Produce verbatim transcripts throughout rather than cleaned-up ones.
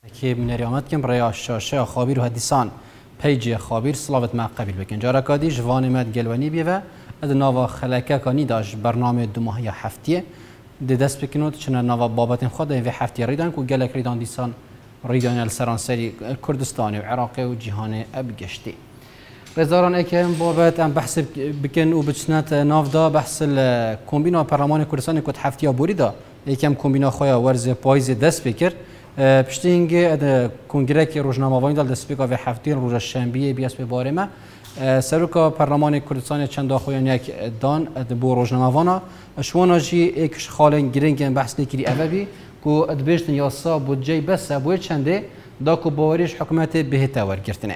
که من ریامت کم برای شاشه خابیر و حدیثان پیج خابیر سلاوت ما قبیل بکن جارا کادی جوان مد گلوانی بیوه اد نوا خلکه کانی داش برنامه دو ماهی هفتیه ده دست بکنود چون نوا بابت خود این هفتی ریدان کو گلک ریدان دیسان ریدان السرانسری کردستان و عراق و جهان ابگشتی رزاران اکم بابت ام بحث بکن و بچنات نافدا بحث کمبینا پارلمان کردستان کد هفتی بوریدا یکم کمبینا خویا ورز پایز دست بکر پشتی اینگه اد کنگره که روزنامه وانی دال دست بکا و هفتی روز شنبه بیاس به باره ما سروکا پارلمان کردستان چند خویان یک دان اد بو روزنامه وانا شوانا جی اکش خالن گرینگ بحث نکری اولی کو اد بیشتن یاسا بودجه بس ابوی چنده دا کو باوریش حکومت بهتا ورگرتنه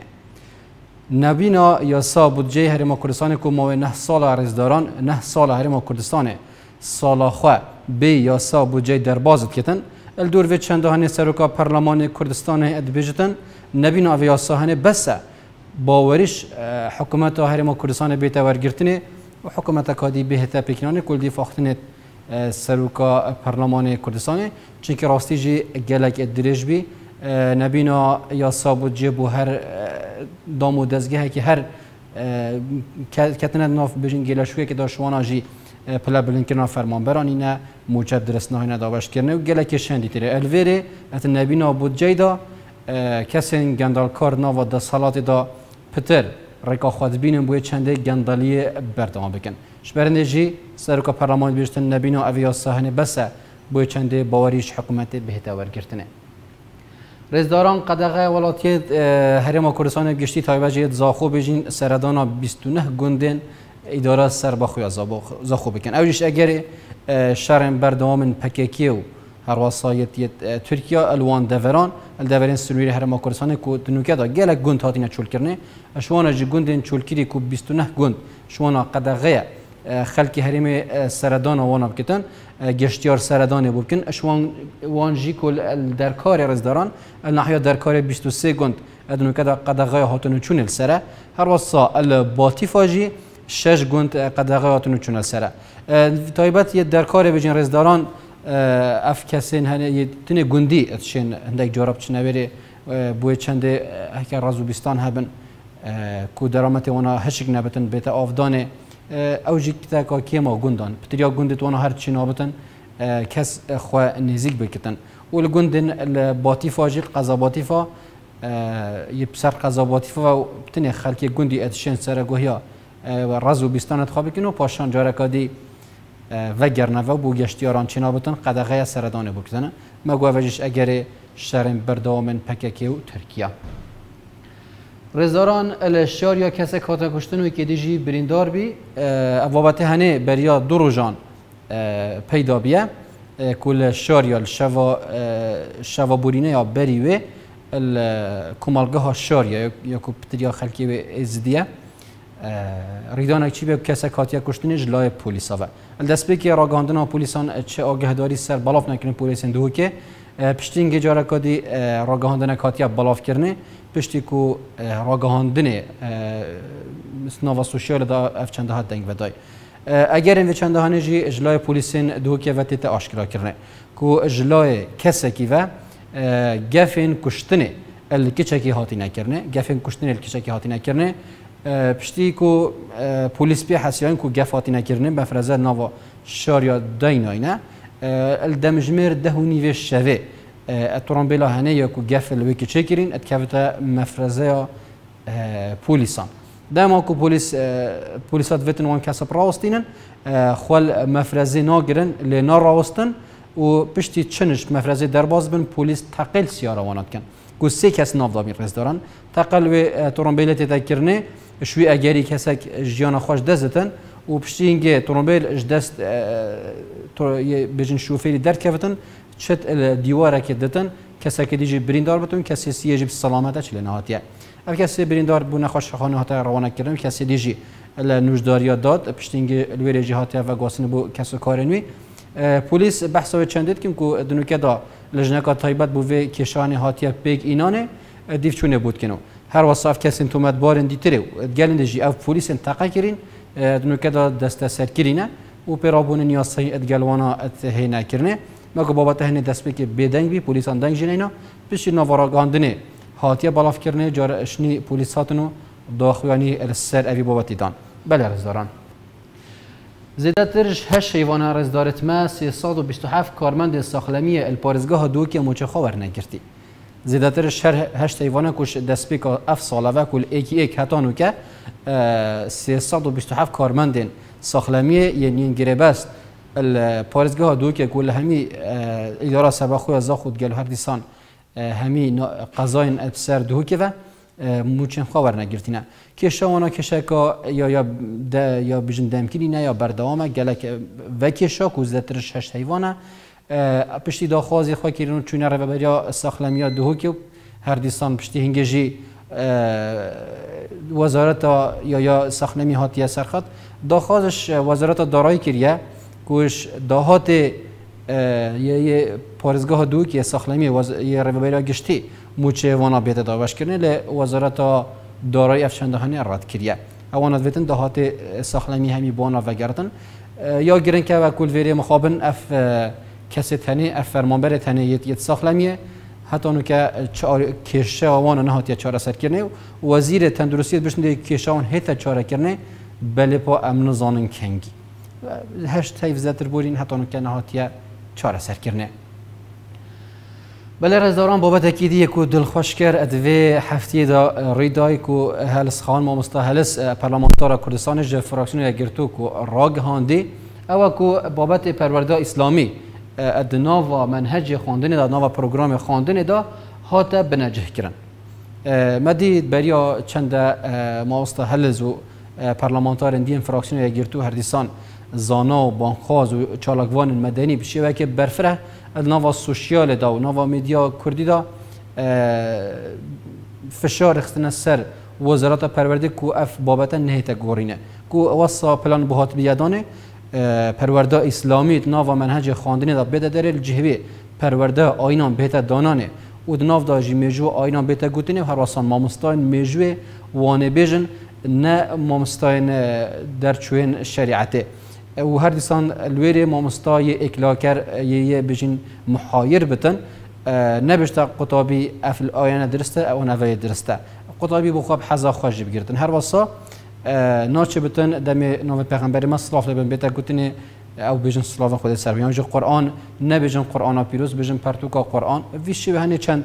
نبینا یاسا بودجه هرما کردستان کو مو نه سال رزداران نه سال هرما کردستان سال خو به یاسا بودجه دربازت کتن الدور و چند هنه سروکا پارلمان کردستان اد بیشتن نبینا و یاسا هنه بس باوریش حکومت هرما کردستان بهتا ورگرتنه و حکومت کادی بهتا پکنانه کل دی فاختنه سروکا پارلمان کردستان چونکه راستی جی گلک ادریج بی نبینا یا صابود جبو هر دامو دزگه که هر کتنه ناف بجین گلشویه که داشوانا جی پلا بلنکرنا فرمان برانی نه موجب درست نه داوش کرنه و گلک شندی تره الویره ات نبینا بود جیدا کسین گندال کار نوا دا صلات دا پتر رکا خود بینم بوی چنده گندالی بردام بکن شبرنده جی سروکا پارلمان بیشتن نبینا اویا ساهنه بس بوی چنده باوریش حکومت بهتا ورگرتنه رزداران قدغه ولاتیت هرما کردستان گشتی تایبه زاخو بجین سردانا بیست و نه گندن اداره سر بخویا زاخو بکن اولیش اگر شرم بردوام پککی و هر وسایت ترکیه الوان دوران الدوران سنوری هرما کردستان کو دنوکه دا گلک گند هاتینه چول کرنه شوانا جی گندن چول کری کو بیست و نه گند شوانا قدغه خلکی هرم سردان وانا بکتن گشتیار سردان بکن اشوان وانجی کل در کار رزداران الناحیه در کار بیست و سه گند ادنو کدا قدغه هاتونو چون السره هر وصا الباتی فاجی شش گند قدغه هاتونو چون السره تایبت یه در کار بجین رزداران اف کسین هنه تنه گندی اتشین هندک جارب چنوری بوی چنده هکر رازوبیستان هبن کو درامت وانا هشک نبتن بیت آفدانه اوجی کتا که کیما گندان پتریا گندت وانا هر چی نابتن کس خو نزیک بکتن اول گندن الباتی فاجیل قضاباتی فا یه پسر قضاباتی فا و بتنی خلکی گندی ادشین سرگوهیا و رزو بیستانت خواب بکنو پاشان جارکادی و گرنه و بو گشتیاران چی نابتن قدغه سردانه بکتنه مگو اوجیش اگر شرم بردامن پککی و ترکیه رزداران الشار یا کسی کاتا کشتن و که دیجی بریندار بی اوابت هنه بریا دو روزان پیدا بیه کل شار یا شوا شوا بورینه یا بریوه کمالگاه شار یا یا کپتریا خلکی و ازدیه ریدان چی به کسی کاتیا کشتن جلای پلیسا و الدست به که راگاندن پلیسان چه آگهداری سر بالاف نکنه پلیسان دو که پشتین گجاره کدی راگاندن کاتیا بالاف کرنه پشتی کو راگاندن نوا سوشیال دا اف چنده ها دنگ ودای اگر این چنده ها نجی اجلای پلیسین دو که وقتی تا آشکار کرنه کو اجلای کسی کی و گفین کشتنه الکیچکی هاتی نکرنه گفین کشتنه الکیچکی هاتی نکرنه پشتی کو پلیس بی حسیان کو گف هاتی نکرنه بفرزه نوا شاریا دایناینه الدمجمر ده نیوه شوه اترامبیلا هنه یا کو گفل وکی چکرین اتکفته مفرزه پولیسان دائما کو پولیس پولیسات وتن وان کسب راوستینن خال مفرزه ناگرن لنا راوستن و پشتی چنش مفرزه درباز بن پولیس تقل سیاره وانات کن کو سه کس ناف دابین رز دارن تقل و ترامبیل تذکرنه شوی اگری کسک جیان خوش دزتن و پشتی اینگه ترامبیل اج دست بجن شوفیری در کفتن چت دیواره که دتن کسی که دیجی بریندار بتون کسی سیجی سلامته چلی نهاتیه اف کسی بریندار بو نخوش خانه هاته روانه کردن کسی دیجی نوجداریا داد پشتینگ الویری جهاته و گاسن بو کسو کارنوی پلیس بحث و چندید کیم کو دنوکه دا لجنکا تایبت بو و کشان هاتیه بیگ اینانه دیف چونه بود کنو هر وصف کسی تومت بارن دیتره گلن دیجی اف پلیس انتقا کرین دنوکه دا دست سر کرینه و پیرابون نیاسای ادگلوانا اتهی نکرنه مگه بابت هنی دست به که بدنگ بی پلیسان دنگ جنینا پیش نوارگاندنه هاتیه بالاف کرنه جار اشنی پلیساتونو داخوانی السر اوی بابتی دان بله رزداران زیادترش هشت حیوان رزدارت ما سیصد و بیست و هفت کارمند ساخلمی الپارزگاه دو که موچه خاور نگرتی زیادترش هر هشت حیوان کش دست به که اف ساله و کل ایکی ایک هتانو که سیصد و بیست و هفت کارمند ساخلمی یعنی گریبست الپارزگاه دو که کل همی اداره سباخوی از خود گلو هر دیسان همی قضاین ابسر دو که و موچن خبر نگرتینه کشا وانا کشا که یا یا یا بیشتر دمکنی نه یا بردوامه گلک و کشا کوزدترش هشت حیوانه پشتی داخوازی خواه کردن چونه رو بریا ساخلمیا دو که هر دیسان پشتی هنگجی وزارت یا یا ساخلمی هاتیه سرخط داخوازش وزارت دارایی کریه کوش دهات یه پارزگاه دو که ساخلمی یه رو بریا گشتی موچه وانا بیت داوش کرنه ل وزارت دارایی افشاندهانی رد کریه اوانا دویتن دهات ساخلمی همی بانا و گردن یا گرن که و کل ویری مخابن اف کسی تنی اف فرمانبر تنی یت ساخلمیه حتی اونو که کشه وانا نهاتیه چاره سر کرنه وزیر تندرستی بشنده کشه وان هیتا چاره کرنه بله پا امن زانن کنگی هشت حیف زیادتر بورین حتی اونو که نهاتیه چاره سر کرنه بله رزداران بابت اکیدی کو دلخوش کرد ادوی هفته دا ریدای کو هلس خان مامستا هلس پارلمانتار کردستان ج فراکسیون یگرتو کو راگ هاندی او کو بابت پرورده اسلامی ادنا و منهج خواندن دا نو پروگرام خواندن دا هات بنجح کردن مدید بریا چند مامستا هلز و پارلمانتار اندین فراکسیون یگرتو هردیسان زانا و بانخواز و چالاکوان مدنی بشه که برفره نوا سوشیال دا و نوا میدیا کردی دا فشار اختن سر وزارت پرورده کو اف بابتا نهیت گورینه کو واسا پلان بهات بیادانه پرورده اسلامی نوا منهج خواندنی دا بده داره الجهوی پرورده آینان بهت دانانه و ناو دا جی میجو آینان بهت گوتینه هر واسان مامستاین میجوه وانه بیجن نه مامستاین در چوین شریعته و هر دیسان الویری مامستای اکلاکر یه بجین محایر بتن نبشتا قطابی افل آینه درسته او نوی درسته قطابی بخواب حضا خوش بگیرتن هر واسا ناچه بتن دم نام پیغمبر ما صلاف لبن بیتا گوتنی او بجن صلاف خود سر بیان جو قرآن نبجن قرآن پیروز بجن پرتوکا قرآن ویشی به هنی چند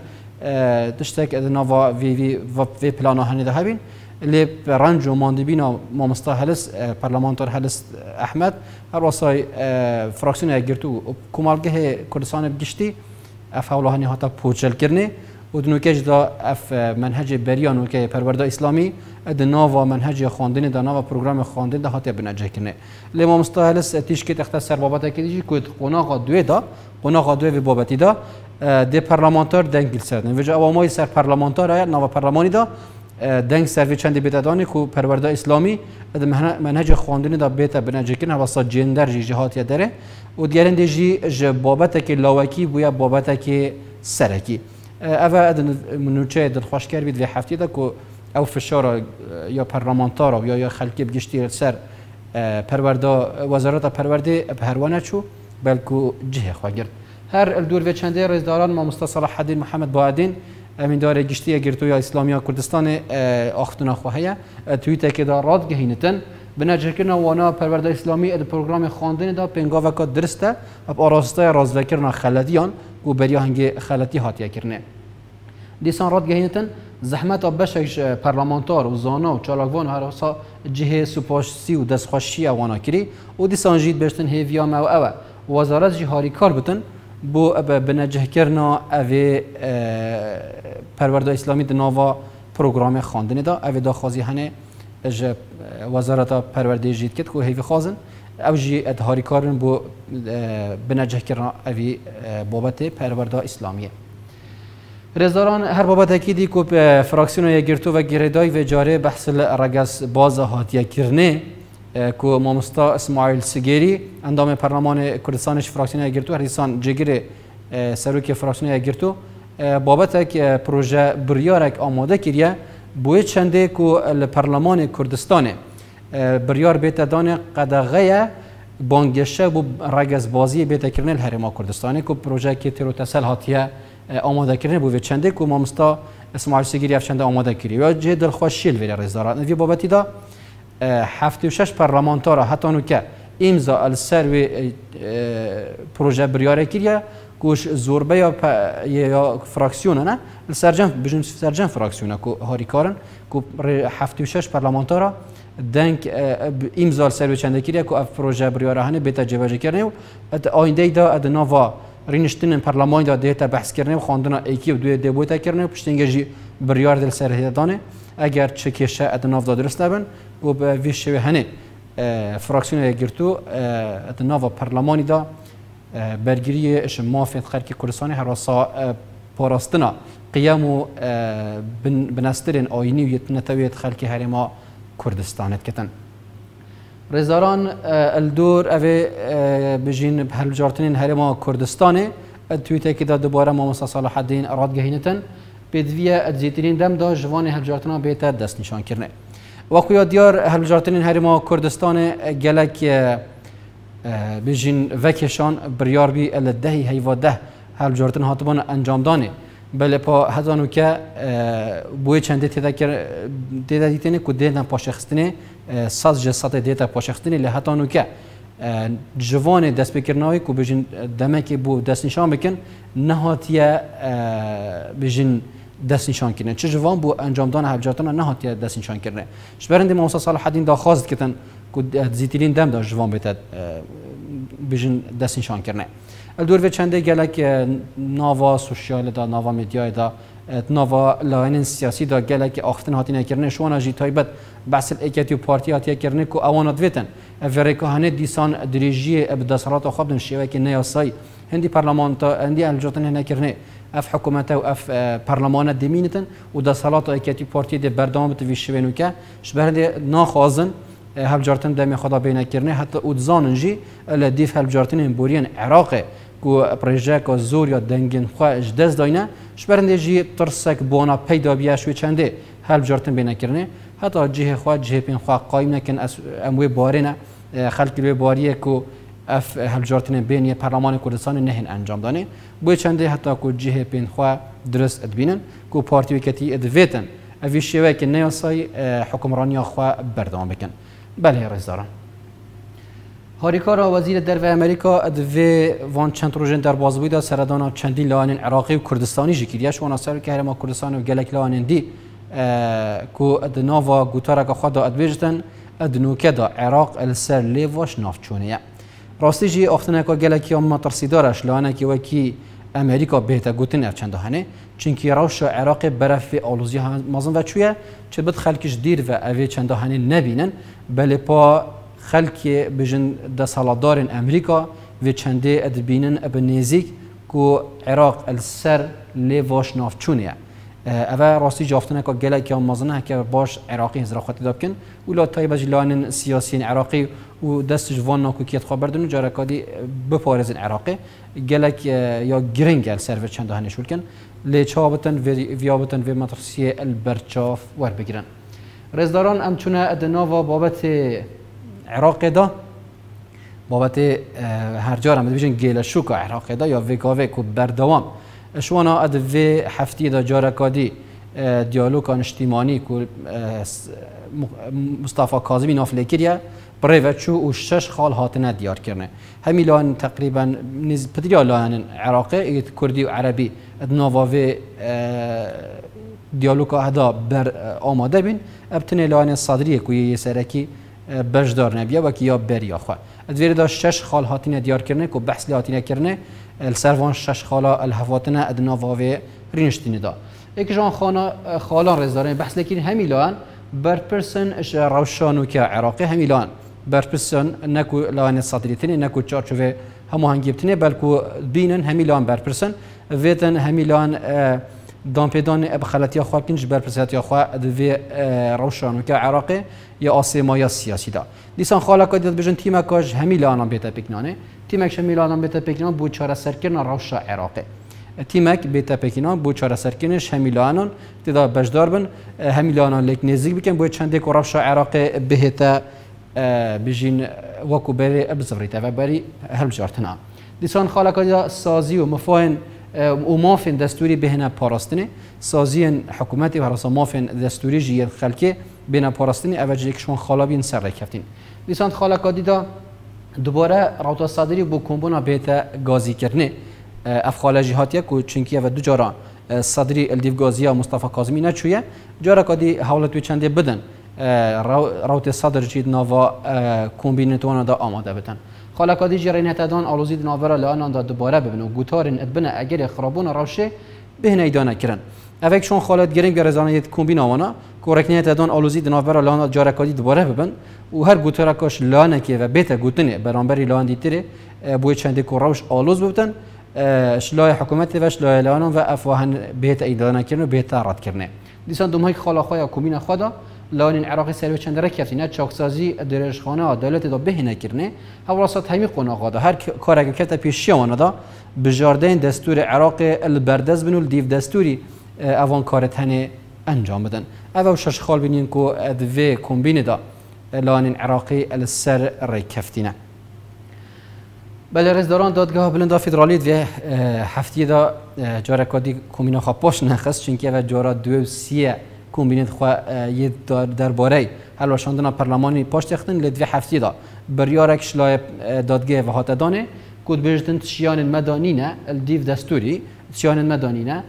دشتک نوا وی وی وی پلانا هنی ده هبین لی رنج و ماندبینا مامستا هلس پارلمانتار هلس احمد هر واسای فراکسیون اگرتو کمالگه کردستان بگشتی اف هولهانی هاتا پوچل کرنه و دنوکش دا اف منهج بریان و که پرورده اسلامی دنا و منهج خواندن دنا و پروگرام خواندن ده هاتا بنجه کرنه لی مامستا هلس تیش که تخت سر بابت کدیجی که قناق دوی دا قناق دوی بابتی دا ده پارلمانتار دنگل سردن وجه اوامای سر پارلمانتار آیا نوا پارلمانی دا دنگ سروی چند بیتادانی کو پرورده اسلامی منهج خواندنی دا بیت بنجه کن واسه جندر جی جهات داره و دیگران دیجی ج بابت که لاوکی بویا بابت که سرکی اوه منوچه دلخوش کرد بید و هفته دا که او فشار یا پارلمانتار یا یا خلقی بگشتی سر پرورده وزارت پرورده پهروانه چو بلکو جه خواه گرد هر الدور و چنده رزداران ما مصطفی صلاح الدین محمد باعدین امین داره گشتی گرتوی اسلامی کردستان آختنا خواهیه توییت که دا راد گهینتن بنجه کنه وانا پرورده اسلامی اد پروگرام خواندن دا پنگاوه که درسته اب آراسته رازدکرنا خلدیان و بریا هنگی خلدی هاتیه کرنه دیسان راد گهینتن زحمت بشش پارلمانتار و زانا و چالاکوان هر واسا جهه سپاسی و دستخوشی وانا کری و دیسان جید بشتن هیویا ما و اوه وزارت جهاری کار بتن بو بنجه کرنا اوی پرورده اسلامی دناوا پروگرام خواندن دا اوی دا خوازی هنه وزارت پرورده جید کد که هیوی خوازن او جی ادهاری کارن بو بنجه کرنا اوی بابت پرورده اسلامیه رزداران هر بابت اکیدی که فراکسیون یگرتو و گریدای و جاره بحث رگس باز هاتیه کرنه که مامستا اسماعیل سگیری اندام پارلمان کردستانش فراکسیون یگرتو هردیسان جگیر سروک فراکسیون یگرتو بابت که پروژه بریارک آماده کریه بوی چنده که پارلمان کردستان بریار بیت دانه قدغه بانگشه بو رگز بازی بیت کرنل هرما کردستانی کو پروژه کی تروتسل هاتیه آماده کردن بو چنده کو مامستا اسماعیل سگیری افشنده آماده کردی یا جه دلخوشیل ولی رزدارات نوی بابتی دا هفته و شش پارلمانتارا حتی نو که امضا السر و پروژه بریاره کردیه کوش زوربه یا یا فراکسیونه نه السرجن بجن سرجن فراکسیونه کو هاری کارن کو هفته و شش پارلمانتارا دنگ امضا سر چنده کردیه کو اف پروژه بریاره هنه بیت جوجه کردن و آینده دا ادناوا رینشتن پارلمان دا دیتا بحث کردن و خواندن ایکی و دوی دیبوتا کردن و پشتینگجی بریار دل سر هدانه اگر چکیشه ادناف دا درست نبن و به ویش شوی هنه فراکسیون گرتو ادناف پارلمانی دا برگیری اش مافید خلق کردستانی حراسا پاراستنا قیام و بنسترین آینی و یتنتویت خلق هرما کردستانت کتن رزاران الدور اوه بجین هلبجارتنین هرما کردستانه تویته که دا دوباره ما مسا صالح الدین رادگهینتن بدویه ادزیترین دم دا جوان هلبجارتنا بیتر دست نشان کرنه وقویا دیار هلبجارتنین هرما کردستانه گلک بجین وکشان بریار بی الدهی هیوا ده هلبجارتن هاتبان انجام دانه بله پا هزانو که بوی چنده تیدا کر تیدا دیتنه که دیدن پاشخستنه ساز جسات دیتا پاشخستنه لحتانو که جوان دست بکرناوی که بجن دمکی بو دست نشان بکن نهاتیه بجن دست نشان کنه چه جوان بو انجام دان هلبجارتنا نهاتیه دست نشان کرنه شبرنده موسا صالح الدین دا خواست کتن که زیترین دم دا جوان بیتد بجن دست نشان کرنه الدور و چنده گلک ناوا سوشیال دا ناوا میدیا دا ناوا لاین سیاسی دا گلک آختن هاتی نکرنه شوانا جی تایبت بحث الاکتی و پارتی هاتی کرنه کو اوانات ویتن افریکاهانه دیسان دریجی بدسرات خواب دن شیوه که نیاسای هندی پارلمانتا هندی الجاتن نکرنه اف حکومت و اف پارلمان دمینتن و دسالات اکتی پارتی ده بردام بتوی شوینو که شبهنده ناخوازن هلبجارتن دمی خدا بین کرنه حتی اوزانن جی لدیف هلبجارتن بورین عراق کو پروژه کو زور یا دنگن خو اجداز داینه شبرنده جی ترسک بونا پیدا بیاش و چنده هلبجارتن بین کرنه حتی جه خو جه پین خو قایم نکن اموی بارینه خلق لوی باریه کو اف هلبجارتن بین پارلمان کردستان نهین انجام دانه بو چنده حتی کو جه پین خو درست ادبینن کو پارتی وکتی ادویتن اوی شوه که نیاسای حکمرانی خو بردام بکن بله رزداران هاریکارا وزیر در و امریکا ادوی وان چند روزن در بازبویدا سردانا چندین لانین عراقی و کردستانی جکریش وان اثر که هرما کردستان و گلک لانین دی کو ادناوا گوتارا که خدا ادویجتن ادنوکه دا عراق السر لیواش نافچونه راستی جی اختنه که گلکی هم مترسیدارش لانه که وکی امریکا بهتا گوتن ارچند هنه چونکی روش عراق برف آلوزی مازن و چویه چه بد خلکش دیر و اوی چند هنه نبینن بله پا خلک بجن دسالدارن امریکا و چنده ادبینن اب نزیک کو عراق السر لیواش نافچونه اوه راستی جافتنه که گله که مازنه که باش عراقی هزار خاطی دابکن ولی تای بجلان سیاسیین عراقی و دست جوان ناکو کیت خبر دنو جارکادی بپارزن عراقی گله یا گرنگ السر چند هنه شول کن لیچابتن ویابتن و مدرسه البرچاف ور بگیرن رزداران ام چونه ادناوا بابت عراق دا بابت هر جار هم بیشتر گله شوک عراق دا یا وکاوه کو بردوام شوانا ادوی هفتی دا جارکادی دیالوگ اجتماعی کو مصطفی کاظمی نافله کریه برای وچو و شش خال هاتنه دیار کرنه همیلان تقریبا نز پدریالان عراقی کردی و عربی ادناوه دیالوگ هدا بر آماده بین ابتنی لان صدریه کوی سرکی بجدار نبیه و کیا بریا خو ادویر دا شش خال هاتینه دیار کرنه کو بحث هاتینه کرنه السروان شش خالا الهواتنه ادناوه رینشتینه دا یک جان خانا خالان رزدارن بحث لکن همیلان بر پرسن اش روشانو که عراقی همیلان بر پرسن نکو لان صدریتنه نکو چارچوه همو هنگیبتنه بلکو بینن همیلان بر پرسن ویتن همیلان دامپیدان ابخالتی خواب کنج بر پرسیاتی خواب دوی روشانو که عراقی یا آسیما یا سیاسی دا دیسان خالا که دید بجن تیمه کاج همیلان هم بیتا پکنانه تیمکش همیلان هم بیتا پکنان بود چاره سرکرنا روشا عراقی تیمک بیت پکینان بود چهار سرکنش همیلانان تدا بجدار بن همیلانان لیک نزدیک بکن بود چند یک روش عراق بهتا بجین وکو بری ابزوری تا و بری هل جارتنا دیسان خالقا سازی و مفاهن و مافن دستوری بهنا پاراستنه سازی حکومتی و راسا مافن دستوری جی خلکی بهنا پاراستنه اوجه کشون خالابین سر رکفتین دیسان خالقا دیدا دوباره روتا صادری بو کمبونا بهتا گازی کرنه افخال جهاتیه کو چونکی و دو جارا صدری الدیو گازیا مصطفی کاظمی نچویه جارا کدی حالت و چنده بدن روت صدر جید نوا کمبینتوانا دا آماده بتن خاله کدی جرینت دان آلوزید ناورا لان دا دوباره ببن و گوتارن ادبنه اگر خرابون راشه بهنه ایدانه کرن اوک شون خالت گرین گرزانه کمبین آوانا کورکنیت دان آلوزید ناورا لان جارا کدی دوباره ببن و هر گوتارا کاش لانه که و بیت گوتنه برانبری لان دیتره بوی چنده کوراوش آلوز ببتن شلای حکومتی و شلای لانون و افواهن بیت ایدانه کرن و بیت رد کرنه دیسان دومهای خاله خواه کمبین خدا لان عراقی سری چند رکفتی نه چاکسازی درشخانه عدالت دا بهینه کرنه هواسات همی قناقا دا هر کار اگه کتا پیشی آنه دا بجاردین دستور عراق البردز بنو دیو دستوری اوان کارت هنه انجام بدن او شش خال بینین که ادوه کمبین دا لان عراقی السر رکفتینه بله رزداران دادگاه بلندا فدرالیت و هفتی دا جارکادی کمبینا خواه پاش نخست چونکه و جارا دو سیه کمبینت خواه یه درباره هلوشاندن پارلمانی پاشت اختن لدوی هفتی دا بریارک شلای دادگاه و هاتدانه کود بجتن تشیان مدانینه الدیو دستوری تشیان مدانینه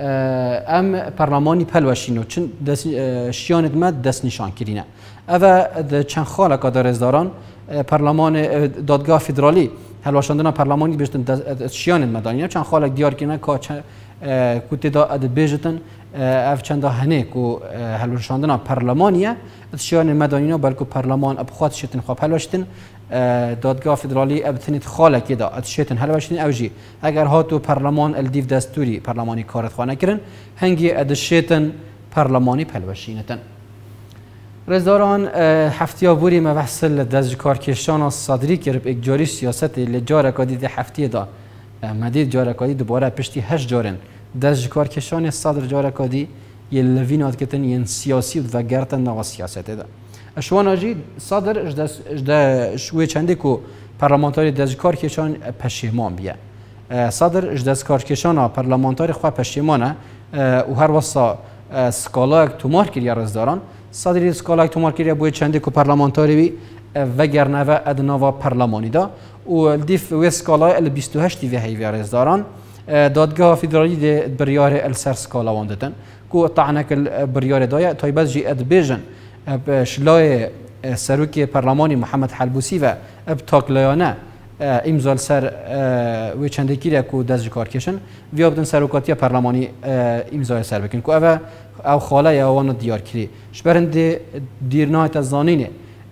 ام پارلمانی پلوشینو چون شیانت مد دست نشان کرینه اوه چند خاله که در ازداران پارلمان دادگاه فدرالی هلوشاندن پارلمانی بجتن تشیان مدانینه چند خاله دیار کنه که کوتی دا اد بجتن اف چند هنه کو هلوشاندن پارلمانیه تشیان مدانینا بلکه پارلمان ابخوات شتن خواب هلوشتن دادگاه فدرالی ابتنیت خاله که دا اتشتن هلوشتن اوجی اگر هاتو پارلمان الدیو دستوری پارلمانی کارت خانه کرن هنگی ادشتن پارلمانی پلوشینتن رزداران هفتیا بوری مبحثل دزجکار کشان صادری کرب اکجاری سیاست لجار کدید هفتی دا مدید جار کدی دوباره پشتی هشت جارن دزجکار کشان صدر جار کدی یه لوینات کتن یه سیاسی و گرتن نوا سیاست دا اشوان آجی صدر اجده شوی چنده که پارلمانتاری دزجکار کشان پشیمان بیه صدر دزجکار کشان پارلمانتاری خواه پشیمانه و هر واسه سکالای تومار کریه رزداران صدری سکالای تومار کریه بوی چنده که پارلمانتاری بی وگرنه و ادناوا پارلمانی دا و دیف و سکالای ال بیست و هشت و هیوی رزداران دادگاه فدرالی ده بریار السر سکالا واندتن که طعنک بریار دایا تایباز جی اد بیجن شلای سروک پارلمانی محمد حلبوسی و اب تاکلایانه امضال سر و چنده کیره که دست کار کشن ویا بدن سروکاتی پارلمانی امضای سر بکن که او او خاله یا وان دیار کری شبرند دیرنایت از زانینه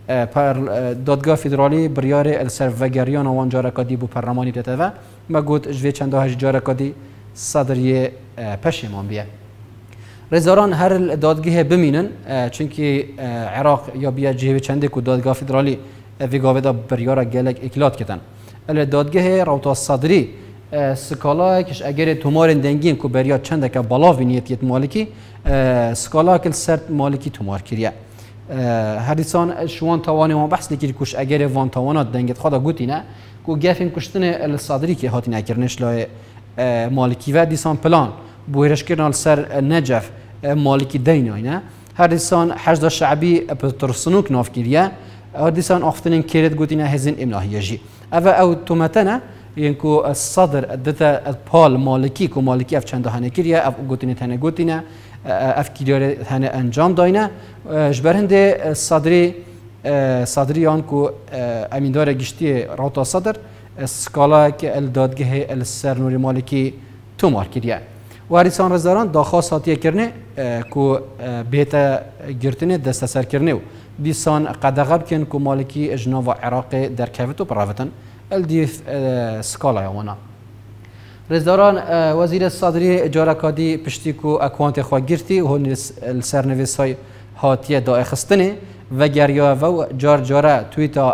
دادگاه فدرالی بریار السر وگریان وان جارکادی بو پارلمانی دته و ما گفت جوی چنده هاش جارکادی صدری پشیمان بیه رزاران هر دادگاه بمینن چونکه عراق یا بیا جهه چنده که دادگاه فدرالی ویگاوه دا بریارا گلک اکلات کتن ال دادگاه روتا صدری سکالا کش اگر تومارن دنگین که بریا چنده که بالا وینیتیت مالکی سکالا کل سرد مالکی تومار کریه هریسان شوان توانی ما بحث نکری کش اگر وان توانات دنگت خدا گوتی نه که گفین کشتن الصدری که هاتی نکرنش لای مالکی و دیسان پلان بویرش کردن سر نجف مالکی دینای نه هریسان حشد شعبی پترسنوک ناف کریه هردیسان آفتنین کردت گوتینه هزین املاهیجی. اوه او تومتنه یعنکو الصدر دتا پال مالکی کو مالکی اف چند هنه کریه اف گوتینه تنه گوتینه اف کلیاره هنه انجام داینه جبرهنده صدری صدریان کو امیندار گشتی روتا صدر سکالا که الدادگه السرنوری مالکی تومار کریه. و هریسان رزداران داخواست هاتیه کرنه کو بیتا گرتنه دست سر کرنه و دیسان قدغب کن که مالکی اجناو عراق در کفتو برافتن الدیف سکالا یوانا رزداران وزیر صدری جارکادی پشتی که اکوانت خواه گرتی و هون السرنویس های هاتیه دا اخستنه و گریا و جار جاره تویتا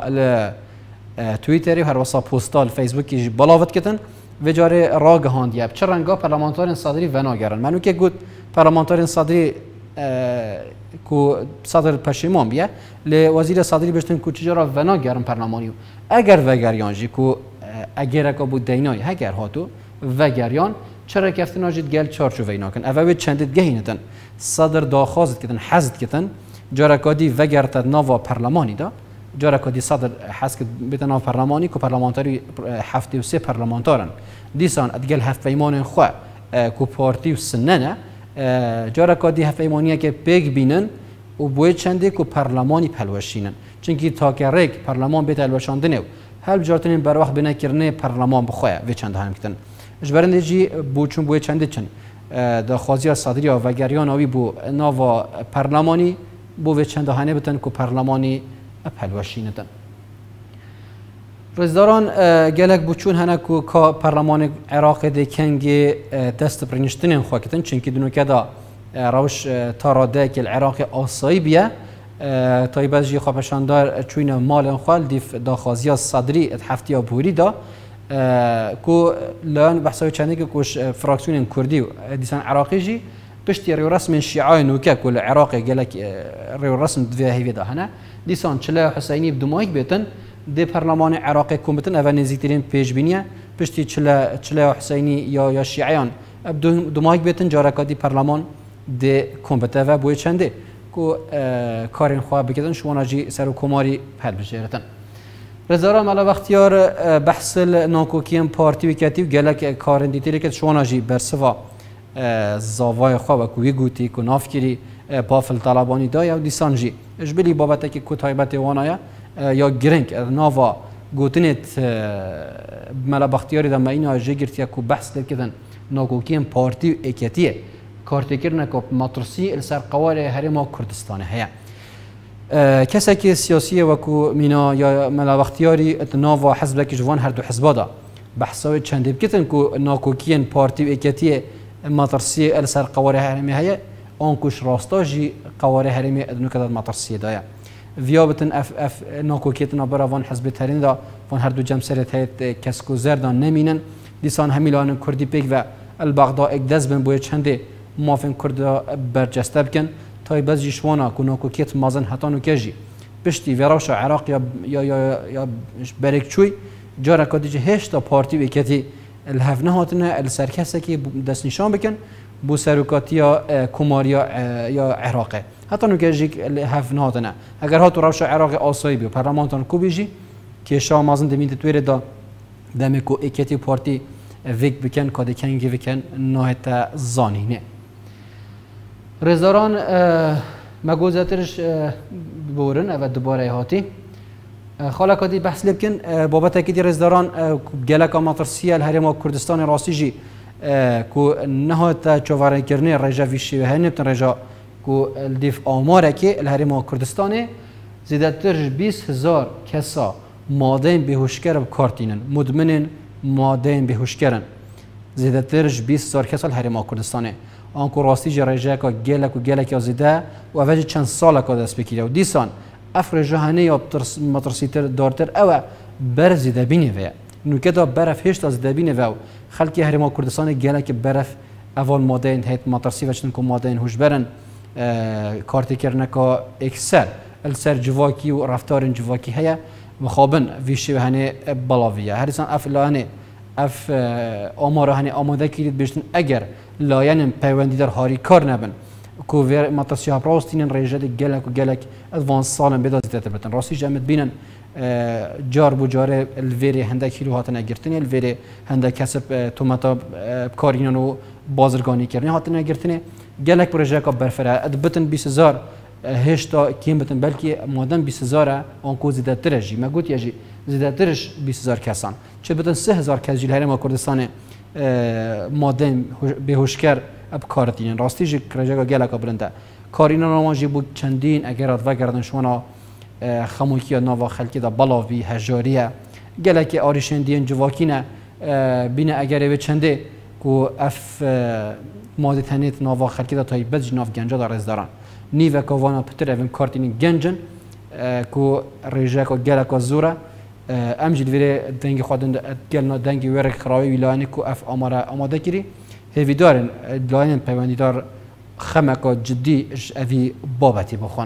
تویتری هر واسا پوستال فیسبوکی بلاوت کتن و جاره راگ هاندیه چه رنگا پارلمانتارین صدری و ناگرن منو که گود پارلمانتارین صدری کو صدر پشیمان بیه ل وزیر صدری بشتن کو چجورا ونا گرم پرلمانیو اگر وگریان جی کو اگر کا بود دینای هگر هاتو وگریان چرا کفتن آجید گل چارچو وینا کن اوه چندت گهینتن صدر داخوازت کتن حزد کتن جارا کادی وگرتد نوا پرلمانی دا جارا کادی صدر حس کت بیت نوا پرلمانی کو پرلمانتاری هفته و سه پرلمانتارن دیسان ادگل هفت ایمان خو کو پارتی و سننه جارا کادی هفت ایمانیه که پیگ بینن و بوی چنده کو پرلمانی پلوشینن چونکی تا که ریک پرلمان بیت الوشاندنه هل بجارتنین بر وقت بنا کرنه پرلمان بخواه و چند هم کتن اجبارنده جی بو چون بوی چنده چن دا خوازی صدری و وگریان آوی بو ناوا پرلمانی بو و چند هنه بتن کو پرلمانی پلوشینتن رزداران گلک بو چون هنه کو کا پرلمان عراق ده کنگ دست پرنشتنین خواه کتن چونکی دنو که دا روش تاراده که العراق آسایی بیه تای بعض جی خوابشاندار چون مال خال دیف داخوازی صدری هفته بوری دا کو لان بحثای چنده که کوش فراکسیون کردی و دیسان عراقی جی پشتی ریو رسم شیعای نوکه کل عراق گلک ریو رسم دویه هیوی دا هنه دیسان چله حسینی بدمایک بیتن دی پرلمان عراق کومتن اول نزیکترین پیش بینیه پشتی چله چله حسینی یا یا شیعیان بدمایک بیتن جارکادی پرلمان دی کومبته و بوی چنده کو کارین خواه بکردن شما جی سر و کماری پل بجیرتن رزارا ملا وقتیار بحث ناکوکیم پارتی و کتی و گلک کارین دیتیلی که شما جی برسوا زاوای خواه و کوی گوتی کو نافکری بافل طلبانی دایا و دیسان جی اجبلی بابتا که کو تایبت وانایا یا گرنگ ناوا گوتنت ملا وقتیاری دا ما اینا جی گرتیا کو بحث لکدن ناکوکیم پارتی و اکتیه کارتکرنا که مطرسی السر قوار هرما کردستان هیا کسی که سیاسی و کو مینا یا ملا وقتیاری اتناو و حزب که جوان هر دو حزب دا بحثای چند بکتن که ناکوکین پارتی و اکتی مطرسی السر قوار هرمی هیا آنکوش راستاجی قوار هرمی ادنو کداد مطرسی دایا ویابتن اف اف ناکوکیتنا برا وان حزب ترین دا وان هر دو جمسرت هیت کسکو زردان نمینن دیسان همیلان کردی پیک و البغدا اقدس بن بوی چنده مافن کرده برجسته بکن تای بعضی شوانا کناکوکیت مازن حتانو کجی پشتی وراش عراق یا یا یا یا برکچوی جارا کدیج هشتا پارتی و کتی الهفنه هاتنه السرکسه که دست نشان بکن بو سرکاتی یا کماریا یا عراقه حتانو کجی الهفنه هاتنه اگر هاتو روش عراق آسایی بیو پرلمانتان کو بیجی که شاه مازن دمید تویر دا دمکو اکتی پارتی ویک بکن کادی کنگی بکن نهایت زانینه رزداران مگوزترش بورن و دوباره هاتی خاله کادی بحث لبکن بابت اکیدی رزداران گلک مطرسیه الهرما کردستان راستی جی کو نهایت چواره کرنه رجا ویشی و هنبتن رجا کو الدیف آماره که الهرما کردستانه زیادتر بیست هزار کسا مادین بهوشگر بکارتینن مدمنن مادین بهوشگرن زیادترش بیست هزار کسا الهرما کردستانه آنکو راستی جرایجه که گلک و گلک یازیده و اوجه چند سال که دست بکیده و دیسان افر جهانی یا مطرسیتر دارتر او برزیده بینه و نوکه دا برف هشت از دبینه و خلکی هرما کردستان گلک برف اول مادین هیت مطرسی و چند که مادین هوش برن کارتی کرنه که اکثر السر جواکی و رفتار جواکی هیا مخابن ویشی و هنه بلاویه هریسان اف لانه اف آماره هنه آماده کردید بشتن اگر لاین پیوندی در هاری کار نبن کو ور مطرسی ها راستین ریجه گلک و گلک ادوانس سالم بدازی تبتن راستی جمعت بینن جار بو جار الویری هنده کیلو هاتن اگرتنی الویری هنده کسب تومتا کارینان و بازرگانی کردن هاتن اگرتنی گلک پروژه کا برفره ادبتن بیست هزار هشتا کیم بتن بلکه مادام بیست هزار آنکو زیاده ترجی مگوت یجی زیاده ترش بیست هزار کسان چه بتن سه هزار کس جیل هرما کردستان مادام بهوشگر اب کارتین راستی جی کرجا گلک برنده کارینان آماجی بود چندین اگرات و گردن شما خموکی نوا خلکی دا بلاوی هجاریه گلک آریشندین جواکینه بینه اگر به چنده کو اف ماده تنیت نوا خلکی دا تای بج ناف گنجا دا رز دارن نیو کوانا پتر اویم کارتین گنجن کو ریجه کو گلک زوره امجد ویره دنگ خودن گلنا دنگی ورک خراوی ویلانی کو اف آماره آماده کری هیوی دارن لاین پیوندی دار خمکا جدی اوی بابتی بخون.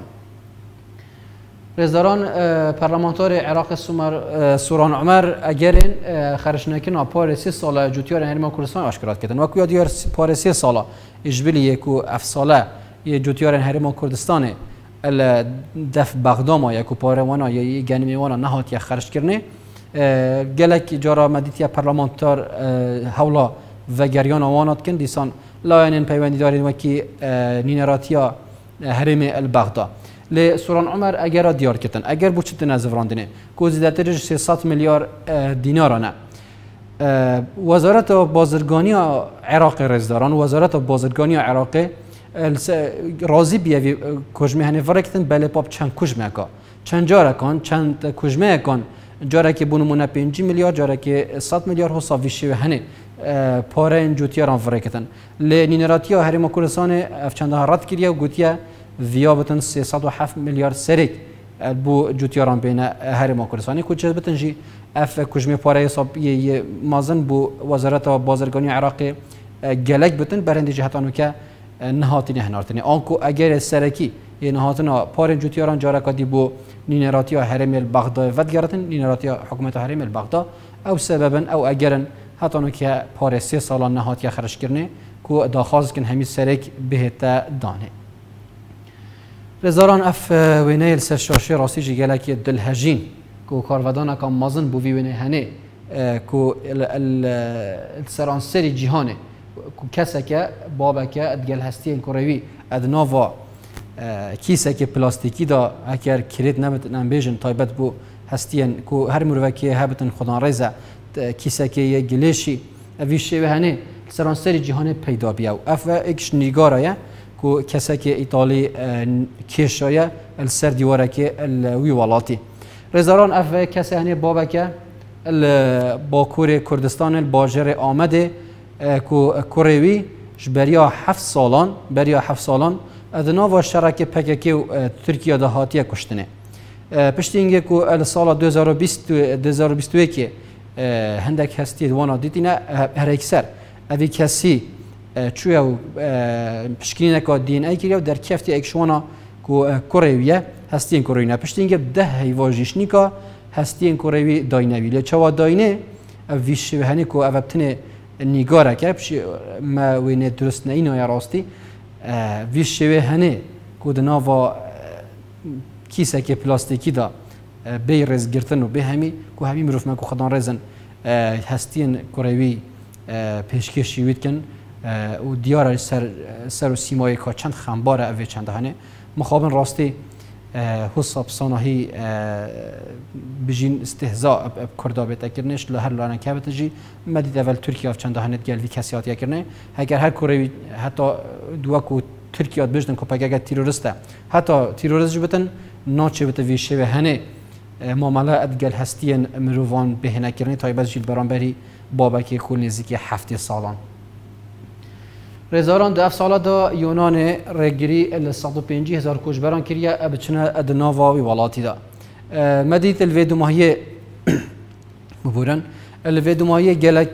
رزداران پارلمانتار عراق سومر سوران عمر اگرین خرشنکن پارسی ساله جوتیار هرما کردستان آشکارات کردن و کویا دیار پارسی ساله اجبلی یکو اف ساله یه جوتیار هرما کردستان ال دف بغداد یکو پاروانا یا گنیمیوانا نهات یا خرش کرنه گلک جارا مدیتی پارلمانتار حولا و گریان آوانات کن دیسان لاینن پیوندی دارین وکی نینراتیا هرم البغداد ل سوران عمر اگر دیار کتن اگر بوچت نزفراندنه کوزیدترش سیصد میلیارد دینارانه وزارت بازرگانی عراق رزداران وزارت بازرگانی عراق راضی بیاوی کجمه هنه فرکتن بله پاپ چند کجمه کا چند جاره کن چند کجمه کن جاره که بونمونه پنج میلیارد جاره که صد میلیارد حساب ویشی هنه پاره این جوتیاران فرکتن ل نینراتیا هرم کردستان افچنده رد کریه و گوتیه ویابتن سیصد و هفت میلیارد سریک بو جوتیاران بین هرم کردستانی کوچه بتنجی اف کجمه پاره حساب یه مازن بو وزارت بازرگانی عراق گلک بتن برند جهتانو که نهاتی نهنارتنی آنکو اگر سرکی یه نهاتنا پاره جوتیاران جارکادی بو نینراتیا هرم البغداد ودگرتن نینراتیا حکومت هرم البغداد او سببا او اگرن هاتانو که پاره سه سالان نهاتی خرج کرنه کو داخواست کن همی سرک بهتا دانه رزاران اف وینه سرشاشی راستی جگله که دلهجین کو کارودان کام مازن بو وینه هنه کو السرانسری جهانه کو کسا که بابا که ادگل هستی کروی ادناوا کیسه که پلاستیکی دا اگر کرید نبت نمیجن تایبت بو هستین کو هر مروه که هبتن خدان رزه کیسه که یه گلیشی اویشه به هنه سرانسری جهان پیدا بیاو اف اکش نیگارایه کو کسی که ایتالی کشایه السر دیواره که الوی والاتی رزاران اف کسی هنه بابا که باکور کردستان الباجر آمده کو کوروی بریا هفت سالان بریا هفت سالان ادنا و شرکت پککی و ترکیه دهاتی کشتنه پشت اینکه کو سال دو هزار و بیست و یک هندک هستی دوانا دیدینه هر اکثر اوی کسی چویا و پشکینه که دی ان ای کریه و در کفتی اکشوانا کو کورویه هستی کورویه پشت اینکه ده هیواجیش نیکا هستی کوروی داینوی لی چوا داینه ویش هنی کو اوبتنه نیگاره که ما وینه درست نه یا راستی ویش هنی کو دناوا کیسه که پلاستیکی دا به رز گرتن و به همی کو همی مروف من کو خدان رزن هستین کوروی پیشکشی وید کن و دیار سر سر و سیمای که چند خنباره اوی چند هنه مخابن راستی حساب صناعی بجین استهزاء کرده بیت کرنش لهر لانه که بتجی مدید اول ترکیه اف چند هنه گل وی کسیاتی کرنه اگر هر کوروی حتی دو کو ترکیه بجدن کو پگه تروریسته حتی تروریست بتن ناچه بت ویشه و هنه معامله ادگل هستین مروان بهنه کرنه تا بس جیل برانبری بابا که کل نزدیکی هفت سالان رزاران دو ساله دا یونان رگری ال صد و پنجاه هزار کشبران کریه ابچنه ادناوا و ولاتی دا مدید الویدو ماهی ببورن الویدو ماهی گلک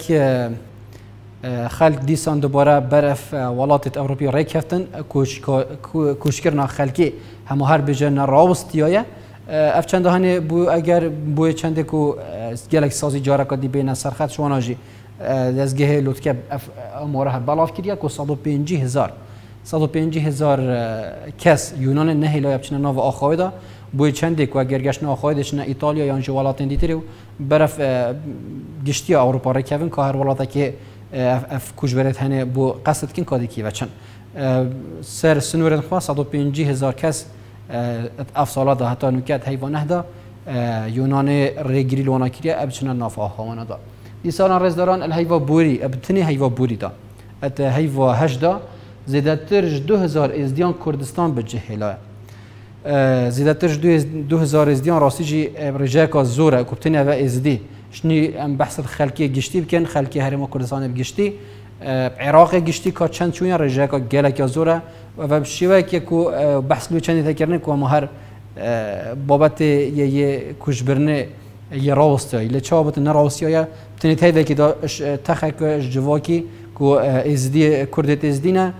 خلق دیسان دوباره برف ولات اوروپی ریک هفتن کوشکرنا خلقی همه هر بجن راوستیایه اف چند هنه بو اگر بو چند کو گلک سازی جاره کدی بین سرخط شواناجی دزگه لطکه اموره بلاف کردیا کو صد و پنجاه هزار صد و پنجاه هزار کس یونان نه لایب چنه ناو آخایدا بو چند کو اگر گشت آخایدش نه ایتالیا یا جوالات دیتری برف گشتی اروپا رکوین که هر ولاته که اف کجبرت هنه بو قصد کن کادی کی وچن سر سنورن خوا صد و پنجاه هزار کس اف سالا ده حتی نکات حیوانه ده یونان ریگری لوانا کریا ابچنه ناف آخوانا ده دیسان رزداران الهیوا بوری ابتنی هیوا بوری دا ات هیوا هشدا زیادترش دو هزار ازدیان کردستان به جهلا زیادترش دو هزار ازدیان راستی جی رجاکا زوره کبتنی و ازدی شنی ام بحث خلکی گشتی بکن خلکی هرم کردستان بگشتی عراق گشتی کا چند چون رجاکا گلک زوره و بشیوه که کو بحث لو چندی تکرنه کو ما هر بابت یه کشبرنه یه راوستایی لچابت نراوستایی تنیت هیده که دا تخک جواکی کو ازدی کردت ازدینه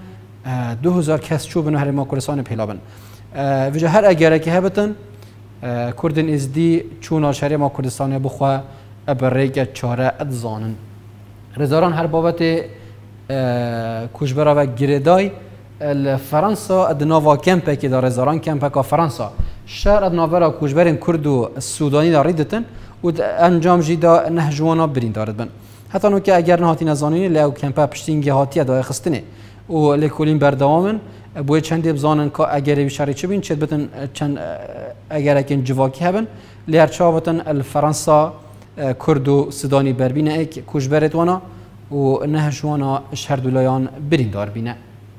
دو هزار کس چوب بن هرما کردستان پیلابن وجه هر اگر که هبتن کردن از دی چون شهر ما کردستان بخوا ابریک چاره ادزانن رزاران هر بابت کوشبرا و گردای فرانسا ادناوا کمپ که داره رزاران کمپ کا فرانسا شهر ادناورا کوشبرین کرد و سودانی داریدتن و انجام جدا نهجوانا برین دارد بن حتی نو که اگر نهاتی نزانینی لو کمپ پشتینگی هاتی دای خستنه و لکولین بردوامن بوی چندی بزانن که اگر بیشاری چه بین چه بتن چند اگر اکن جواکی هبن لیهر چابتن الفرانسا کرد و سودانی بربینه ایک کوشبرت وانا و نهجوانا شهر دولایان برین دار بینه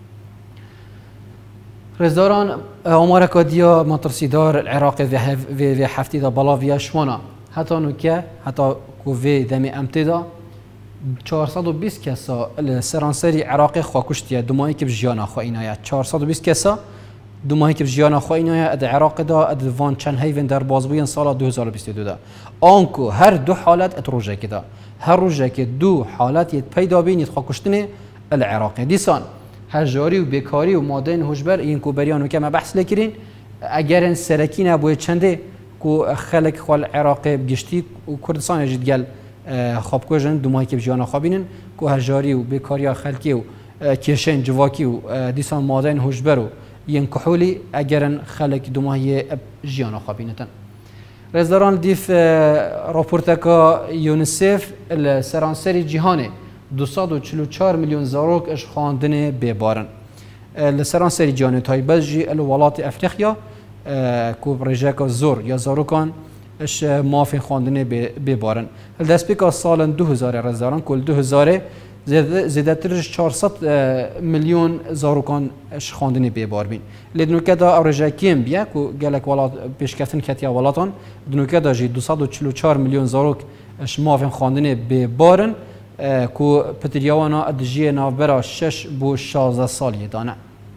رزداران آمار کادیا مترسیدار العراق و هفتی دا بلاویا شوانا حتی نوکه حتی کوی دمی امتدا چهارصد و بیست کسا سرانسری عراق خواکشتیه دو ماهی که بجیانا خواه اینایه چهارصد و بیست کسا دو ماهی که بجیانا خواه اینایه اد عراق دا اد وان چند هیون در بازبوین سال دو هزار و بیست و دو دا آنکو هر دو حالت ات روژه که دا هر روژه که دو حالت یت پیدا بینید خواکشتنه العراق دیسان هجاری و بیکاری و مادین هجبر این کو بریانو که ما بحث لکرین اگر ان سرکی نبوید چنده کو خلق خال عراق بگشتی و کردستان یجید گل خواب کجن دو ماهی که بجیانا خوابینن کو هجاری و بیکاری خلقی و کشن جواکی و دیسان مادین هجبر و ین کحولی اگر ان خلق دو ماهی بجیانا خوابینتن رزداران دیف راپورتکا یونیسف سرانسری جهانه دویست و چهل و چهار میلیون زاروک اش خواندن ببارن لسرانسری جهان تایبجی الولات افریقیا کو پروژه زور یا زاروکان اش مافی خواندن ببارن دست پیکا سال دو هزار رزداران کل دو هزار زیاده ترش چهارصد میلیون زاروکان اش خواندن ببار بین لدنوکه دا پروژه کیم بیا کو گلک ولات پیشکفتن کتیا ولاتان دنوکه دا جی دویست و چهل و چهار میلیون زاروک اش مافی خواندن ببارن کو پتریاوانا ادجی نافبرا شش بو شازده سالی دانه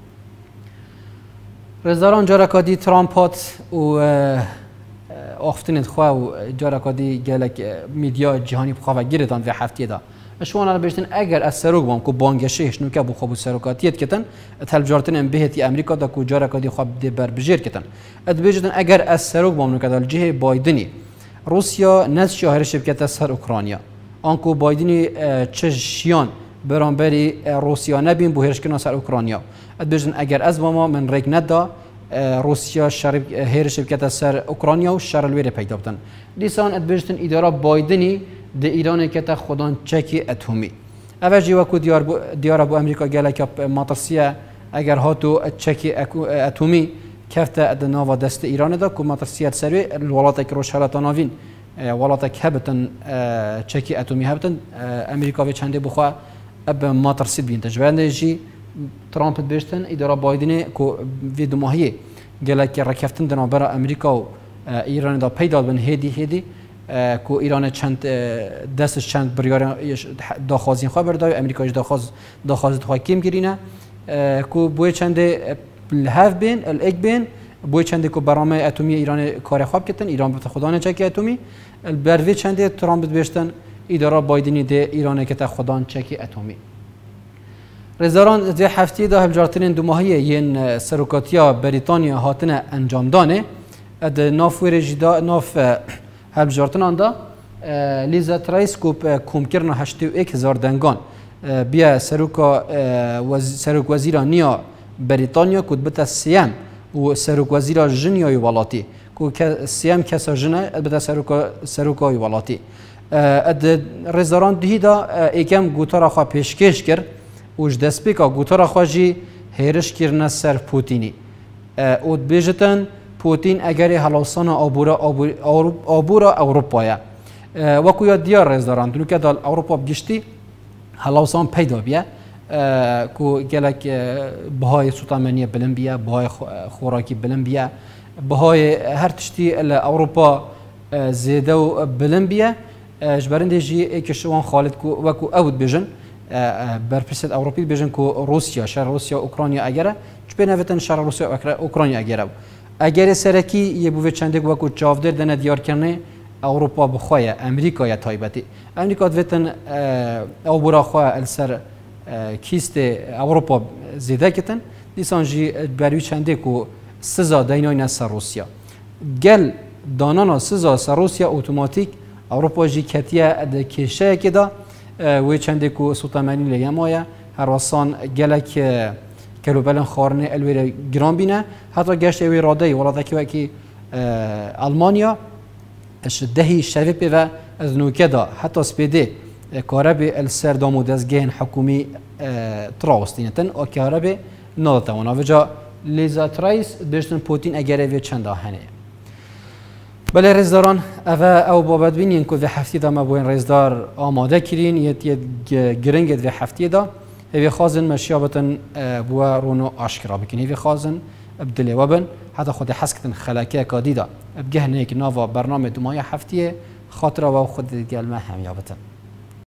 رزداران جارکادی ترامپات و آفتنید خواه و جارکادی گلک میدیا جهانی بخواه و گیردان و هفتی دا اشوانا را بیشتن اگر از سروک بام کو بانگشهش نوکه بو خواب و سروکاتیت کتن اتحل جارتن ام بهتی امریکا دا کو جارکادی خواه دی بر بجیر کتن ات بیشتن اگر از سروک بام نوکه دا الجه بایدنی روسیا نز شاهر شبکت سر اوکرانیا آنکو بایدنی چشیان برانبری روسیا نبین بو هرشکنا سر اوکرانیا ات بیشتن اگر از ما من ریگ ندا روسیا شرب هیر شبکت سر اوکرانیا و شرلویر پیدا بودن دیسان ات بیشتن اداره بایدنی ده ایران که تا خودان چکی اتمی اول جیوا کو دیار بو دیار بو امریکا گله که ماترسیه اگر هاتو چکی اتمی کفته ادنا دست ایران دا کو ماترسیه سری الولات که روش حالت ناوین ولات که هبتن چکی اتمی هبتن امریکا و چنده بخوا اب ماترسید بین تجربه جی ترامپ بیشتن اداره بایدن کو وی دو ماهیه گله که رکفتن دنا برا امریکا و ایران دا پیدا بن هدی هدی کو ایران چند دستش چند بریار داخوازین خواه برده امریکایش داخواز داخواز خواه کم گرینه کو بوی چند الهف بین الاک بین بوی چند کو برنامه اتمی ایران کار خواب کردن ایران به خدا نه چکی اتمی البروی چند ترامپ بیشتن اداره بایدنی ده ایران که تا خدا چکی اتمی رزاران ده هفته ده هفجارترین دو ماهیه ین سروکاتیا بریتانیا هاتنه انجام دانه اد ناف ورجدا ناف هفجارتن آندا لیزا ترایس کوب کومکرنا هشتی و یک هزار دنگان بیا سروکا سروک وزیرا نیا بریتانیا کود بتا سیام و سروک وزیرا جنیای ولاتی کو سیام کسا جنه بتا سروکا سروکای ولاتی اد رزاران دهیدا ایکم گوتارا خوا پیشکش کرد وش دسپیکا گوتارا خوا جی هیرش کرنه سر پوتینی اود بیجتن پوتین اگر هلوسان آبورا آبورا اروپایا وکو یا دیار رز دارند دنو که دال اروپا بگشتی هلوسان پیدا بیا کو گلک بهای سوتامنی بلند بیا بهای خوراکی بلند بیا بهای هر تشتی اروپا زیده و بلند بیا جبرنده جی اکشوان خالد کو وکو اود بیجن برپرسد اوروپی بیجن کو روسیا شهر روسیا اوکراینیا اگره چه نوتن شهر روسیا اوکراینیا اگره اگر سرکی یه بوده چنده وقت جاودر دنه دیار کنه اروپا بخواه امریکا یا تایبتی امریکا دوتن او برا خواه السر کیست اروپا زیده کتن دیسان جی بروی چنده کو سزا دینای نسر روسیا گل دانانا سزا سر روسیا اتوماتیک اروپا جی کتیه ده کشه که دا و چنده کو سلطمانی لیمایا هر وسان گلک کلوبلن خارنه الویر گران بینه حتی گشت اوی راده ولاده که وکی آلمانیا اش دهی شریف و از نوکه دا حتی سپیده کارب السردام و دزگین حکومی تراوستینتن و کارب نادتوانا و جا لیزا ترایس دشتن پوتین اگر اوی چند آهنه بله رزداران اوه او بابد بینین که وی هفتی دا ما بوین رزدار آماده کرین یه گرنگت وی هفتی دا هیوی خازن مشیابتن بوا رونو آشکرا بکن هیوی خازن ابدلی وبن حتی خود حسکتن خلاکه کادی دا بگهنه یک ناوا برنامه دومای هفتیه خاطره و خود گلمه هم یابتن